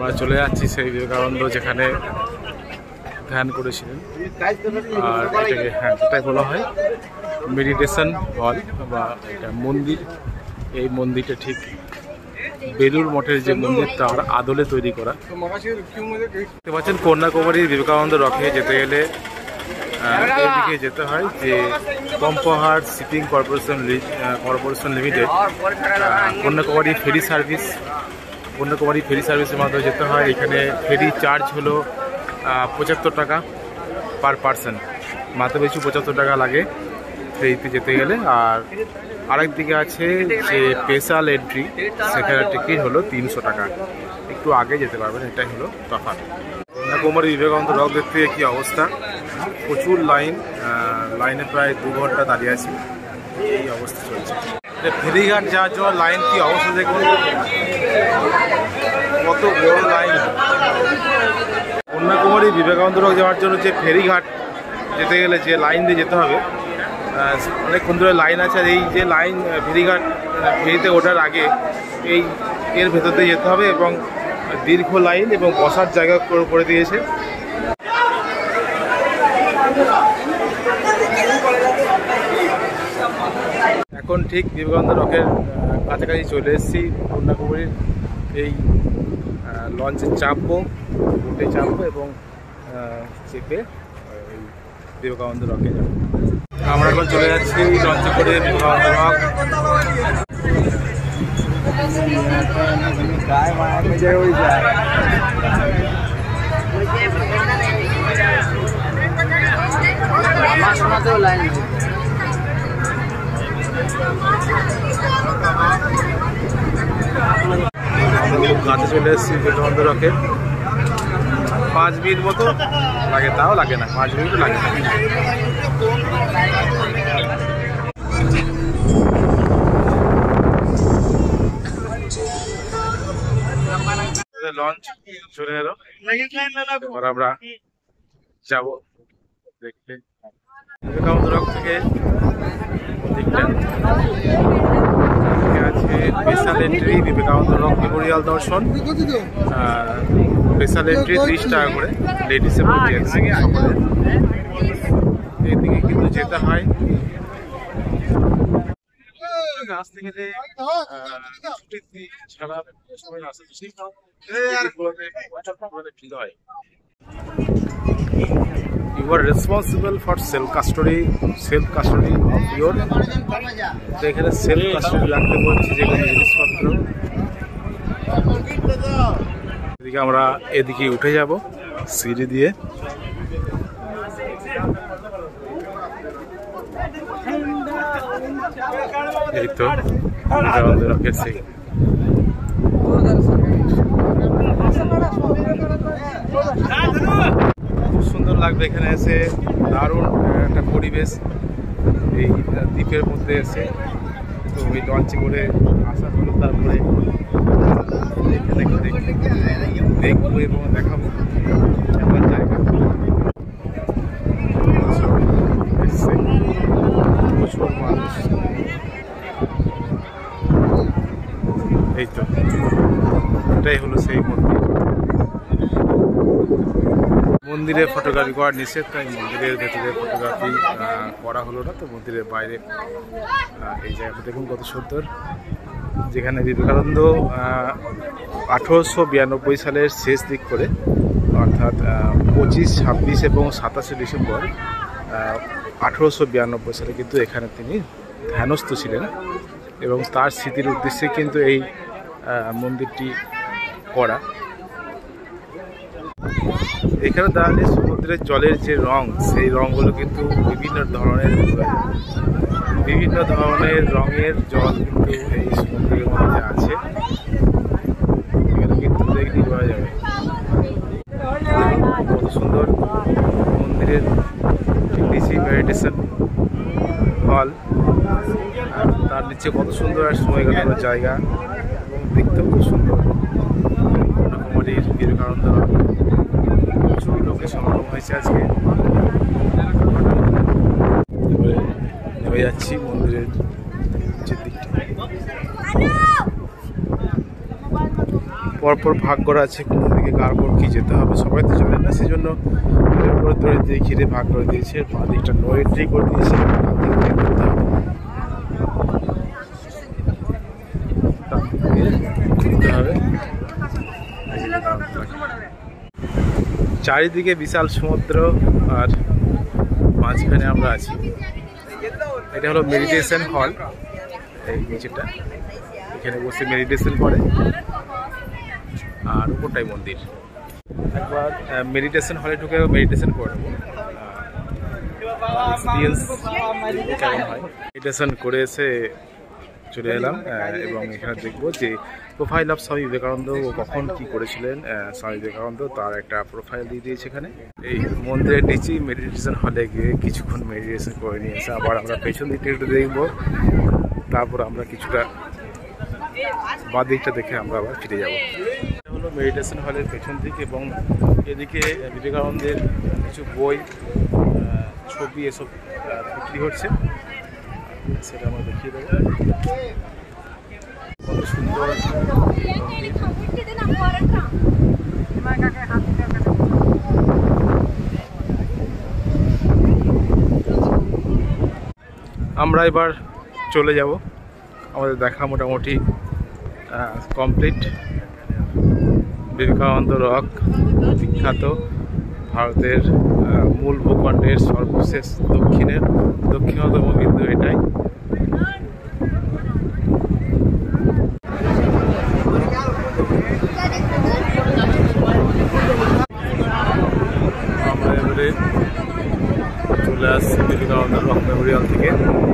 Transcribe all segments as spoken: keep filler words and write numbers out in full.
আমরা চলে যাচ্ছি সেই বিবেকানন্দ যেখানে ধ্যান করেছিলেন, আর এটাকে হ্যাঁ যেটাই বলা হয় মেডিটেশন হল বা এটা মন্দির। এই মন্দিরটা ঠিক বেলুর মঠের যে মন্দির তার আদলে তৈরি করা। দেখতে পাচ্ছেন কন্যাকুমারীর বিবেকানন্দ রকে যেতে গেলে এইদিকে যেতে হয় যে Poompuhar shipping corporation corporation limited Kanyakumari ferry service Kanyakumari ferry সার্ভিসের মাধ্যমে যেতে হয়। এখানে ফেরি চার্জ হলো পঁচাত্তর টাকা পার পার্সন, মাত্র বেশি পঁচাত্তর টাকা লাগে ফেরিতে যেতে গেলে। আর আরেক দিকে আছে যে স্পেশাল এন্ট্রি, সেখানে টিকিট হলো তিনশো টাকা, একটু আগে যেতে পারবেন, এটাই হলো তফাৎ। কন্যাকুমারী বিবেকানন্দ রক দেখতে কি অবস্থা, প্রচুর লাইন, লাইনে প্রায় দু ঘন্টা দাঁড়িয়ে আছি, এই অবস্থা চলছে। ফেরিঘাট যাওয়ার জন্য লাইন কি অবস্থা দেখুন, কত বড় লাইন। কন্যাকুমারী বিবেকানন্দ রক যাওয়ার জন্য যে ফেরিঘাট যেতে গেলে যে লাইন দিয়ে যেতে হবে, অনেকক্ষণ ধরে লাইন আছে। আর এই যে লাইন ফেরিঘাট ফেরিতে ওঠার আগে এই এর ভেতর দিয়ে যেতে হবে এবং দীর্ঘ লাইন এবং বসার জায়গা করে দিয়েছে। এখন ঠিক বিবেকানন্দ রকের কাছাকাছি চলে এসেছি। কন্যাকুমারীর এই লঞ্চে চাপবো, বোটে চাপবো এবং চেপে বিবেকানন্দ রকে যাবো। আমরা এখন চলে যাচ্ছি লঞ্চে করে বিবেকানন্দ রক। কাছে চলে এসেছি বিবেকানন্দ রকে, পাঁচ মিনিট মতো লাগে, তাও লাগে না, পাঁচ মিনিট লাগে না। লঞ্চ চলে এলো, এবার আমরা যাবো দেখতে বিবেকানন্দ রক থেকে। আছে special entry Vivekananda rock memorial দর্শন, স্পেশাল এন্ট্রি ত্রিশ টাকা করে লেডিস এবং জেন্টস। এদিকে কিন্তু যেতে হয় আসতে গেলে ছাড়া সময় আসতে হয়। You are responsible for self custody, self custody of your. তো এখানে সেলফ কাস্টডি রাখতে বলছি যে কোনো জিনিসপত্র। এদিকে আমরা এদিকে উঠে যাব সিঁড়ি দিয়ে। এই তো বিবেকানন্দ রকের সেই খুব সুন্দর লাগবে এখানে এসে, দারুণ একটা পরিবেশ এই দ্বীপের মধ্যে এসে। তো ওই লঞ্চে করে আসা হলো, তারপরে এখানে দেখবো এবং দেখাবো আমার জায়গা। প্রচুর মানুষ, এই তো এটাই হলো সেই মন্দির। মন্দিরে ফটোগ্রাফি করা নিষেধ, তাই মন্দিরের ভেতরে ফটোগ্রাফি করা হলো না। তো মন্দিরের বাইরে এই জায়গাটা দেখুন কত সুন্দর, যেখানে বিবেকানন্দ আঠেরোশো বিরানব্বই সালের শেষ দিক করে, অর্থাৎ পঁচিশ ছাব্বিশ এবং সাতাশে ডিসেম্বর আঠেরোশো বিরানব্বই সালে কিন্তু এখানে তিনি ধ্যানস্থ ছিলেন এবং তার স্মৃতির উদ্দেশ্যে কিন্তু এই মন্দিরটি করা। এখানে দাঁড়ালে সমুদ্রের জলের যে রং, সেই রঙগুলো কিন্তু বিভিন্ন ধরনের বিভিন্ন ধরনের রঙের জল কিন্তু এই সমুদ্রের মধ্যে আছে। এখানে কিন্তু দেখতে পাওয়া যাবে কত সুন্দর মন্দিরের নিচে মেডিটেশন হল, তার নিচে কত সুন্দর আর সময় কাটানোর জায়গা এবং দেখতেও খুব সুন্দর। কন্যাকুমারীর বিবেকানন্দ প্রচুর লোকের সমাগম হয়েছে আজকে। এবারে নেমে যাচ্ছি মন্দিরের নিচের দিকটা। পরপর ভাগ করা আছে কোন দিকে কার পর কি যেতে হবে সবাই তো জানে না, সেই জন্য উপরে ধরে দিয়ে ঘিরে ভাগ করে দিয়েছে। বাঁ দিকটা নো এন্ট্রি করে দিয়েছে, ডান দিক দিয়ে ঘুরতে হবে, ডান দিক দিয়ে ঘুরতে হবে। চারিদিকে বিশাল সমুদ্র আর মাঝখানে আমরা আছি। এটা হলো মেডিটেশন হল, এই নিচেটা, এখানে বসে মেডিটেশন করে, আর উপরটাই মন্দির। একবার মেডিটেশন হলে ঢুকে মেডিটেশন করে নেবো, এক্সপিরিয়েন্স কেমন হয়। মেডিটেশন করে এসে চলে এলাম এবং এখানে দেখবো যে প্রোফাইল অফ স্বামী বিবেকানন্দ ও কখন কি করেছিলেন। স্বামী বিবেকানন্দ তার একটা প্রোফাইল দিয়ে দিয়েছে এখানে। এই মন্দিরের নিচেই মেডিটেশন হলে গিয়ে কিছুক্ষণ মেডিটেশন করে নিয়ে এসে আবার আমরা পেছন দিকটা একটু দেখবো, তারপর আমরা কিছুটা বাঁ দিকটা দেখে আমরা আবার ফিরে যাবো। এটা হলো মেডিটেশন হলের পেছন দিক এবং এদিকে বিবেকানন্দের কিছু বই, ছবি এসব বিক্রি হচ্ছে, সেটা আমরা দেখিয়ে দেবো। কত সুন্দর আমরা এবার চলে যাব, আমাদের দেখা মোটামুটি কমপ্লিট। বিবেকানন্দ রক, বিখ্যাত ভারতের মূল ভূখণ্ডের সর্বশেষ দক্ষিণের দক্ষিণতম বিন্দু এটাই। আমরা এবারে চলে আসছি বিবেকানন্দ রক মেমোরিয়াল থেকে।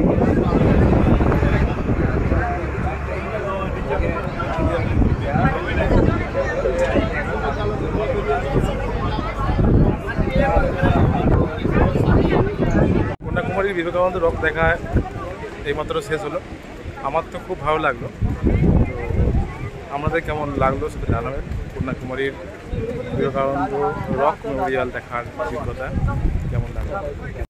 কন্যাকুমারীর বিবেকানন্দ রক দেখা এইমাত্র শেষ হলো। আমার তো খুব ভালো লাগলো, তো আপনাদের কেমন লাগলো সেটা জানাবেন। কন্যাকুমারীর বিবেকানন্দ রক মেমোরিয়াল দেখার অভিজ্ঞতা কেমন লাগলো।